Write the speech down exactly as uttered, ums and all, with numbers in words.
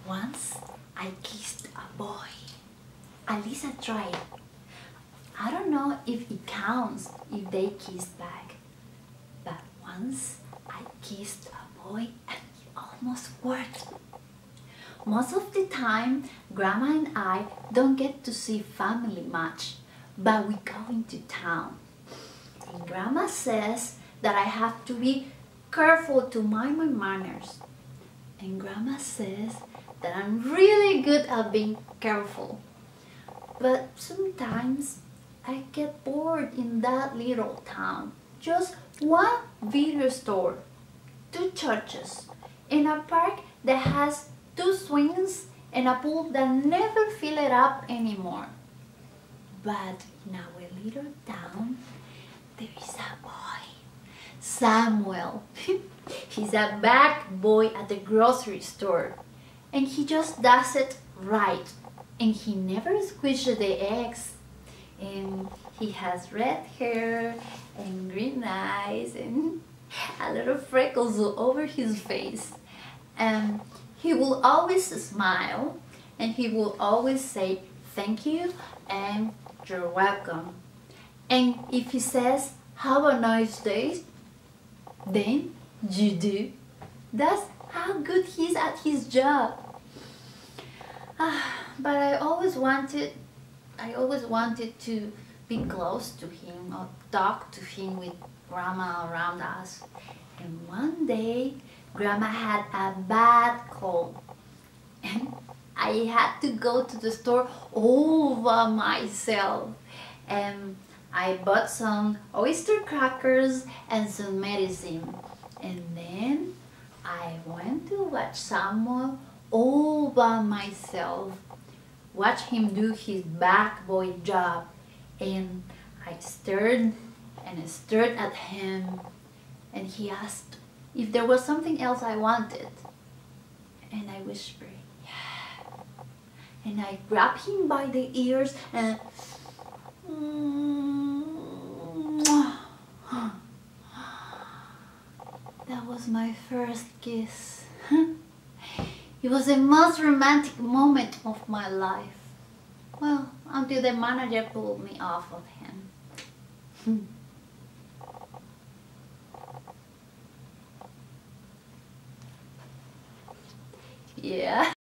Once I kissed a boy. At least I tried. I don't know if it counts if they kissed back. But once I kissed a boy and it almost worked. Most of the time, Grandma and I don't get to see family much, but we go into town. And Grandma says that I have to be careful to mind my manners. And Grandma says that I'm really good at being careful. But sometimes I get bored in that little town. Just one video store, two churches, and a park that has two swings and a pool that never fill it up anymore. But in our little town, there is a boy, Samuel. He's a bad boy at the grocery store, and he just does it right. And he never squishes the eggs. And he has red hair and green eyes and a lot of freckles all over his face. And he will always smile, and he will always say thank you and you're welcome. And if he says have a nice day, then you do. That's how good he is at his job. Ah, but I always wanted, I always wanted to be close to him or talk to him with Grandma around us. And one day, Grandma had a bad cold, and I had to go to the store all by myself. And I bought some oyster crackers and some medicine. And then I went to watch Samuel all by myself. Watch him do his bad boy job. And I stared and I stared at him. And he asked if there was something else I wanted. And I whispered, yeah. And I grabbed him by the ears and that was my first kiss. It was the most romantic moment of my life. Well, until the manager pulled me off of him. Yeah.